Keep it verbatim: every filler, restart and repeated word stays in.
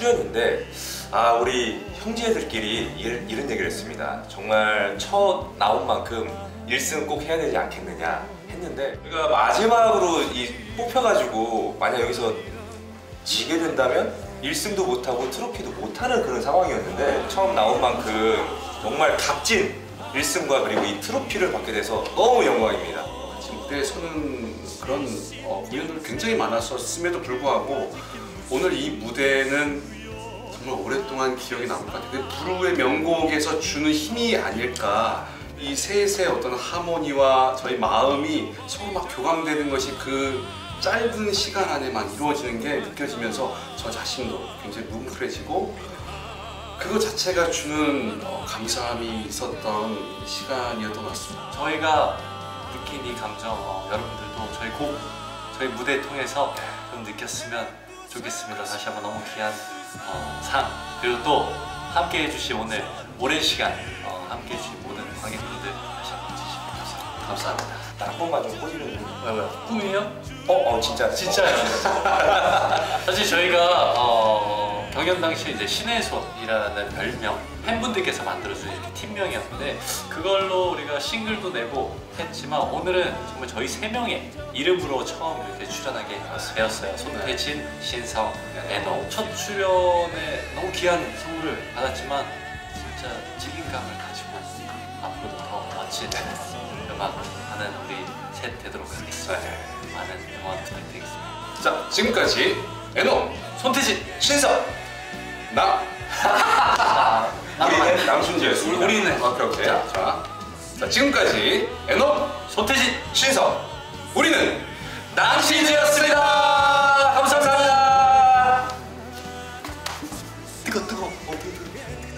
출연인데 아 우리 형제들끼리 이런, 이런 얘기를 했습니다. 정말 첫 나온 만큼 일 승 꼭 해야 되지 않겠느냐 했는데 우리가 마지막으로 이 뽑혀가지고 만약 여기서 지게 된다면 일 승도 못하고 트로피도 못하는 그런 상황이었는데 처음 나온 만큼 정말 값진 일 승과 그리고 이 트로피를 받게 돼서 너무 영광입니다. 지금 무대에서는 그런 어, 공연들이 굉장히 많았었음에도 불구하고 오늘 이 무대는 정말 오랫동안 기억에 남을 것 같아요. 그 부르의 명곡에서 주는 힘이 아닐까. 이 셋의 어떤 하모니와 저희 마음이 서로 막 교감되는 것이 그 짧은 시간 안에만 이루어지는 게 느껴지면서 저 자신도 굉장히 뭉클해지고 그거 자체가 주는 어, 감사함이 있었던 시간이었던 것 같습니다. 저희가 느낀 이 감정 어, 여러분들도 저희 곡, 저희 무대 통해서 좀 느꼈으면 좋겠습니다. 다시 한번 너무 귀한 어, 상 그리고 또 함께 해주신 오늘 오랜 시간 어, 함께 해주신 모든 관객분들 다시 한번 진심으로 감사합니다. 감사합니다. 딱 한 번만 좀 꼬지는 왜요? 왜요? 꿈이에요? 어? 어 진짜 진짜요. 사실 저희가 어, 경연 당시 이제 신의 손이라는 별명 팬분들께서 만들어준 이렇게 팀명이었는데 그걸로 우리가 싱글도 내고 했지만 오늘은 정말 저희 세 명의 이름으로 처음 이렇게 출연하게 되었어요. 손태진, 신성, 애노. 첫 출연에 너무 귀한 선물을 받았지만 진짜 책임감을 가지고 앞으로도 더 멋진 음악 하는 우리 셋 되도록 하겠습니다. 많은 응원 부탁드리겠습니다. 자, 지금까지 애노, 손태진, 신성! 나, 우리는 남순지였습니다. 우리는 오케이 오케이. 자, 자, 자 지금까지 애노, 손태진, 신성! 우리는 남신이었습니다. 감사합니다. 뜨거 뜨거 어, 뜨거 뜨거